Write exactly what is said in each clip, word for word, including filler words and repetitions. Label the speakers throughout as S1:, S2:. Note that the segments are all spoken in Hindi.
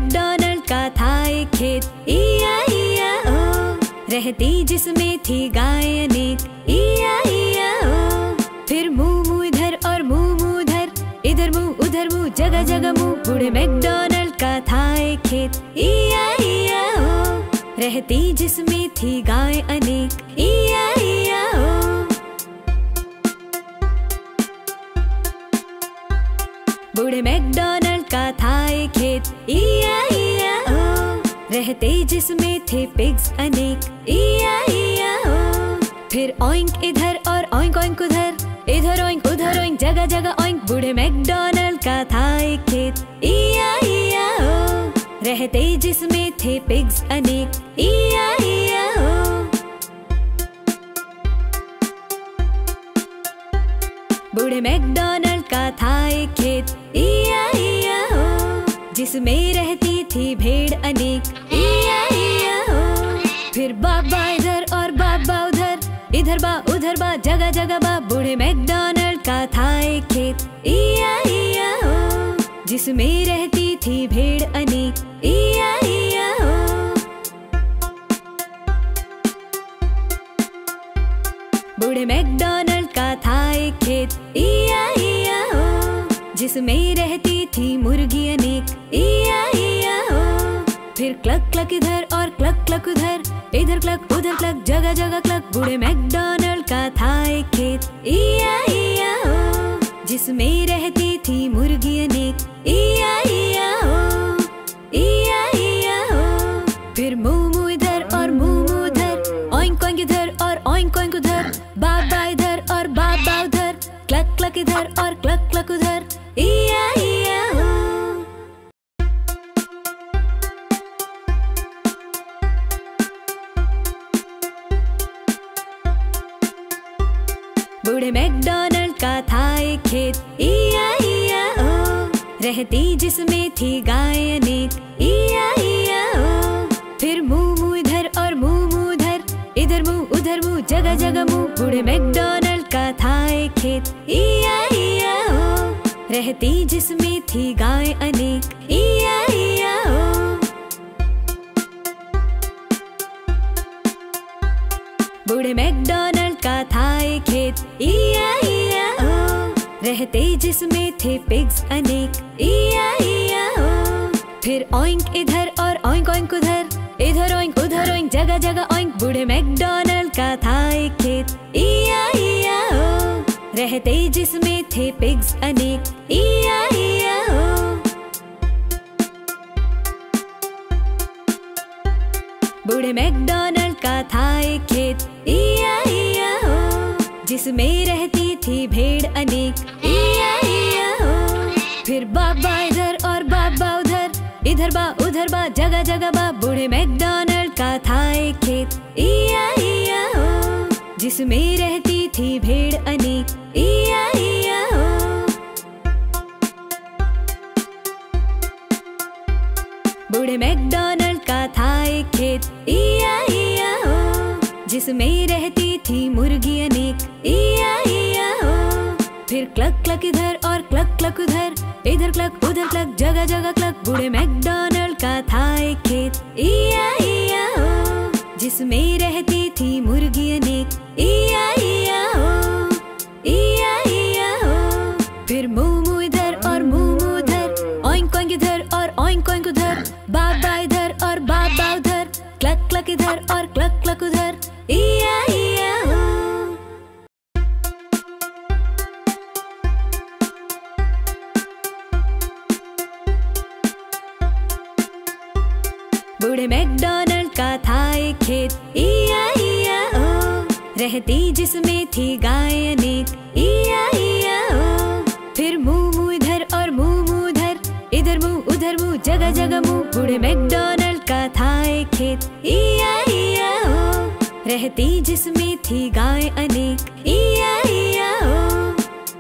S1: मैकडॉनल्ड का था एक खेत, इया इया ओ, रहती जिसमें थी गाय अनेक, इया इया ओ। फिर मुंह मुंह इधर और मुंह मुंह उधर, इधर मुंह उधर मुंह जगह जगह मुंह, बूढ़े मैकडॉनल्ड का था एक खेत, इया इया ओ, रहती जिसमें थी गाय अनेक, इया इया ओ। बूढ़े मैकडॉनल्ड का था एक खेत, इया इया ओ, रहते जिसमें थे पिग्स अनेक, इया इया ओ। फिर ऑइंक इधर और ऑइंक ऑइंक उधर, इधर ऑइंक उधर ऑइंक जगह जगह ऑइंक, बूढ़े मैकडॉनल्ड का था एक खेत, इया इया ओ, रहते जिसमें थे पिग्स अनेक, इया इया ओ। बूढ़े मैकडॉनल्ड का था एक खेत, इया इया ओ, जिसमें रहती थी भेड़ अनेक, इया इया ओ। फिर बाबा इधर और बाबा उधर, इधर बा उधर बा जगह जगह बा, बूढ़े मैकडॉनल्ड का था एक खेत, इया इया ओ, जिसमें रहती थी भेड़ अनेक, इया इया ओ। बूढ़े मैकडॉनल्ड का था एक खेत, इया इया ओ, जिसमें रहती थी मुर्गी अनेक, इया इया ओ। फिर क्लक क्लक इधर और क्लक क्लक उधर, इधर क्लक उधर क्लक जगह जगह क्लक, बूढ़े मैकडॉनल्ड का था एक खेत, इया इया ओ, जिसमें रहती थी मुर्गी अनेक, इया इया ओ, इया इया ओ। फिर मुंह मुंह इधर और मुंह मुंह उधर, ऑइंक ऑइंक इधर और ऑइंक ऑइंक उधर, बाबा इधर और बाबा उधर, क्लक क्लक इधर और क्लक क्लक उधर, इया इया ओ। बूढ़े मैकडॉनल्ड का था एक खेत, इया इया ओ, रहती जिसमें थी गाय अनेक, इया इया ओ। फिर मुंह मुंह इधर और मुंह मुंह उधर, इधर मुंह उधर मुंह जगह जगह मुंह, बूढ़े मैकडॉनल्ड का था एक खेत, इया इया ओ, रहती जिसमें थी गाय अनेक, इया इया ओ। बूढ़े मैकडॉनल्ड का था एक खेत, इया इया ओ, रहते जिसमें थे पिग्स अनेक, इया इया ओ। फिर ऑइंक इधर और ऑइंक ऑइंक उधर, इधर ऑइंक उधर ऑइंक जगह जगह ऑइंक, बूढ़े मैकडॉनल्ड का था एक खेत, इया इया ओ, रहते जिसमें थे पिग्स अनेक, इया इया ओ। बूढ़े मैकडॉनल्ड का था एक खेत, इया इया ओ, जिसमें रहती थी भेड़ अनेक, इया इया ओ। फिर बाबा इधर और बाबा उधर, इधर बा उधर बा जगह जगह बा, बूढ़े मैकडॉनल्ड का था एक खेत, इया इया ओ, जिसमें रहती थी भेड़ अनेक, इया इया ओ। बूढ़े मैकडॉनल्ड का था एक खेत, इया इया ओ, जिसमें रहती थी मुर्गी अनेक, इया इया ओ। फिर क्लक क्लक इधर और क्लक क्लक उधर, इधर क्लक उधर क्लक जगह जगह क्लक, बूढ़े मैकडॉनल्ड का था एक खेत, इया इया ओ, जिसमें रहती थी मुर्गी अनेक, इया इया ओ, इया इया ओ। फिर मुंह मुंह इधर और मुंह मुंह उधर, ऑइंक ऑइंक इधर और ऑइंक ऑइंक उधर, बाबा इधर और बाबा उधर, क्लक क्लक इधर और क्लक क्लक उधर, इया इया ओ। बूढ़े मैकडॉनल्ड का था एक खेत, इया इया ओ, रहती जिसमें थी गाय अनेक, इया इया ओ। फिर मुंह मुंह इधर और मुंह मुंह उधर, इधर मुंह उधर मुंह जगह जगह मुंह, बूढ़े मैकडॉनल्ड का था एक खेत, इया इया ओ, रहती जिसमें थी गाय अनेक, इया इया ओ।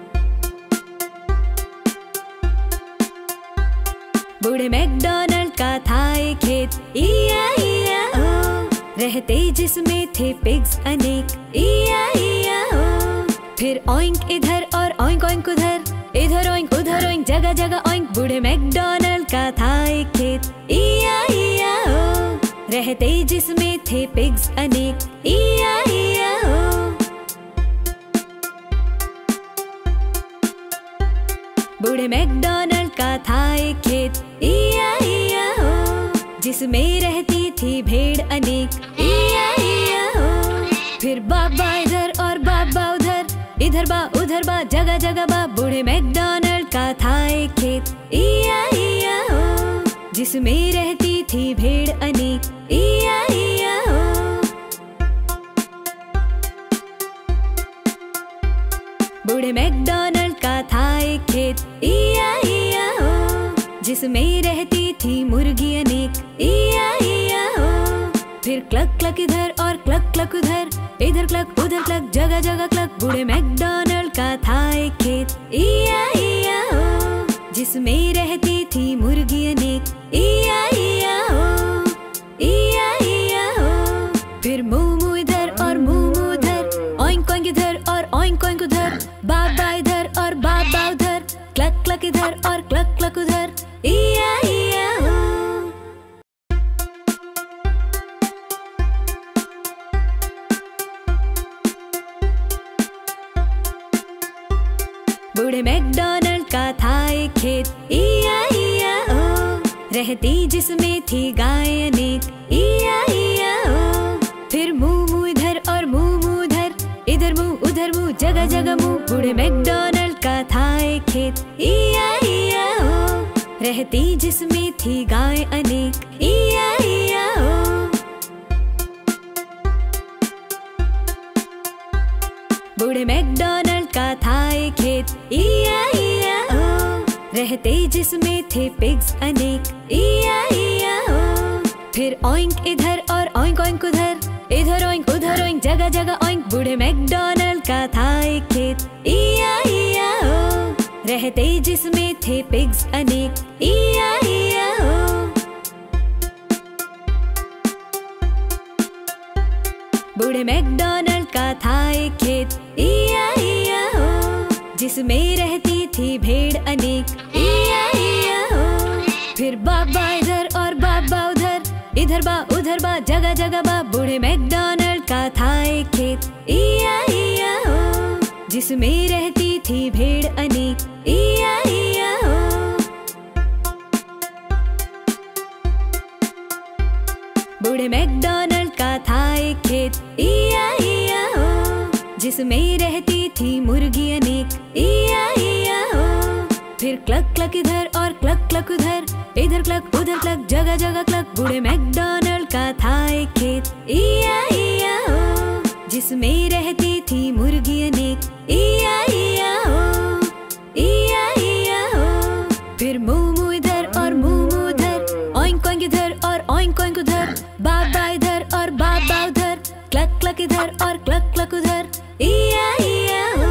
S1: बूढ़े मैकडॉनल्ड का था एक खेत, इया इया ओ, रहते जिसमें थे पिग्स अनेक, इया इया ओ। फिर ऑइंक इधर और ऑइंक ऑइंक उधर, इधर ऑइंक उधर ऑइंक जगह जगह ऑइंक, बूढ़े मैकडॉनल्ड मैकडॉनल्ड का था एक खेत, इया इया ओ, रहते जिसमें थे पिग्स अनेक, इया इया ओ। बूढ़े मैकडॉनल्ड का था एक खेत, इया इया ओ, जिसमें रहती थी भेड़ अनेक, इया इया ओ। फिर बाबा इधर और बाबा उधर, इधर बा उधर बा जगह जगह बा, बूढ़े मैकडॉनल्ड का था एक खेत, इया इया ओ, जिसमें रहती थी भेड़ अनेक, इया इया ओ। बूढ़े मैकडॉनल्ड का था एक खेत, इया इया ओ, जिसमें रहती थी मुर्गी अनेक, इया इया ओ। फिर क्लक क्लक इधर और क्लक क्लक उधर, इधर क्लक उधर क्लक जगह जगह क्लक, बूढ़े मैकडॉनल्ड का था एक खेत, इया इया ओ, जिसमें रहती थी मुर्गी अनेक, इया इया ओ, इया इया ओ। फिर मुंह मुंह इधर और मुंह मुंह उधर, ओइंक ओइंक इधर और ओइंक ओइंक उधर, बाबा इधर और बाबा उधर, क्लक क्लक इधर और क्लक क्लक उधर, इया इया ओ। बूढ़े मैकडॉनल्ड का था एक खेत, इया इया ओ, रहती जिसमें थी गाय अनेक, इया इया ओ। फिर मुंह मुंह इधर और मुंह मुंह उधर, इधर मुंह उधर मुंह जगह जगह मुंह, बूढ़े मैकडॉनल्ड का था एक खेत, इया इया ओ, रहती जिसमें थी गाय अनेक, इया इया ओ। बूढ़े मैकडॉनल्ड का था एक खेत, इया इया ओ, रहते जिसमें थे पिग्स अनेक, इया इया ओ। फिर ओइंक इधर और ओइंक ओइंक उधर, इधर ओइंक उधर ओइंक जगह जगह ओइंक, बूढ़े मैकडॉनल्ड का था एक खेत, इया इया ओ, रहते जिसमें थे पिग्स अनेक, इया इया ओ। बूढ़े मैकडॉनल्ड का था एक खेत, इया इया ओ, जिसमें रहती थी भेड़ अनेक, इया इया ओ। फिर बाबा इधर और बाबा उधर, इधर बा उधर बा जगह जगह बा, बूढ़े मैकडॉनल्ड का था एक खेत, इया इया ओ, जिसमें रहती थी भेड़ अनेक, इया इया ओ। बूढ़े मैकडॉनल्ड का था एक खेत, इया इया ओ, जिसमें रहती थी मुर्गी अनेक, इया इया ओ। फिर क्लक क्लक इधर और क्लक क्लक उधर, इधर क्लक उधर क्लक जगह जगह क्लक, बूढ़े मैकडॉनल्ड का था एक खेत, इया इया ओ, जिसमें रहती थी मुर्गी अनेक, इया इया ओ, इया इया ओ। फिर मुंह मुंह इधर और मुंह मुंह उधर, ओइंक ओइंक इधर और ओइंक ओइंक उधर, बाबा इधर और बाबा उधर, क्लक क्लक इधर और क्लक क्लक उधर, इया इया ओ।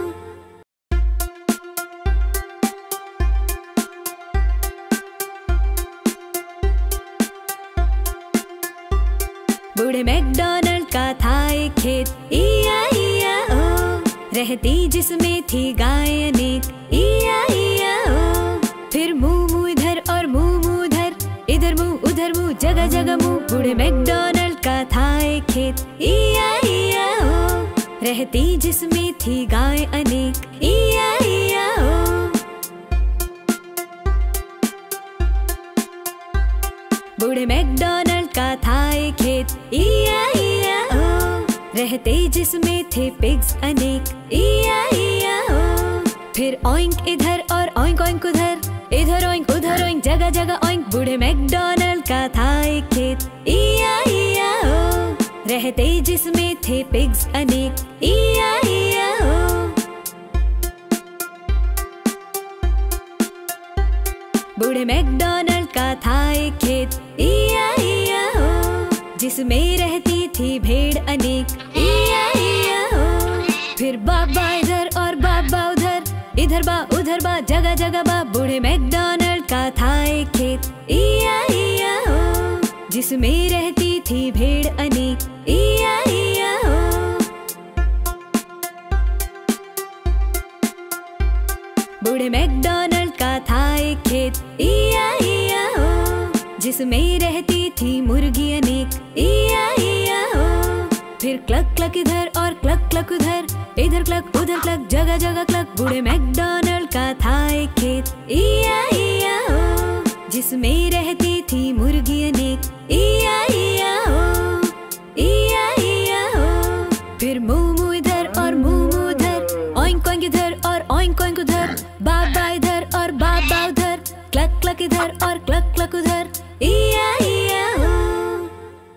S1: बूढ़े मैकडॉनल्ड का था एक खेत, इया इया ओ, रहती जिसमें थी गाय अनेक, इया इया ओ। फिर मुंह मुंह इधर और मुंह मुंह उधर, इधर मुंह उधर मुंह जगह जगह मुंह, बूढ़े मैकडॉनल्ड का था एक खेत, इया इया ओ, रहती जिसमें थी गाय अनेक, इया इया ओ। बूढ़े मैकडॉनल्ड का था एक खेत, इया इया ओ, रहते जिसमें थे पिग्स अनेक, इया इया ओ। फिर ओइंक इधर और ओइंक ओइंक उधर, इधर ओइंक उधर ओइंक जगह जगह ओइंक, बूढ़े मैकडॉनल्ड का था एक खेत, इया इया ओ, रहते जिसमें थे पिग्स अनेक, इया इया ओ। बूढ़े मैकडॉनल्ड का था एक खेत, इया इया ओ, जिसमें रहती थी भेड़ अनेक, इया इया ओ। फिर बाबा इधर और बाबा उधर, इधर बा उधर बा जगह जगह बा, बूढ़े मैकडॉनल्ड का था एक खेत, इया इया ओ, जिसमें रहती थी भेड़ अनेक, इया इया ओ। बूढ़े मैकडॉनल्ड का था एक खेत, इया जिसमें रहती थी मुर्गी अनेक, इया इया ओ। फिर क्लक क्लक इधर और क्लक क्लक उधर, इधर क्लक उधर क्लक, जगह जगह क्लक। बूढ़े मैकडॉनल्ड का था एक खेत, इया इया ओ, जिसमें रहती थी मुर्गी अनेक, इया इया ओ, इया इया ओ। फिर मुंह मुंह इधर और मुंह मुंह उधर, ओइंक ओइंक इधर और ओइंक ओइंक उधर, बाबा इधर और बाबा उधर, क्लक क्लक इधर और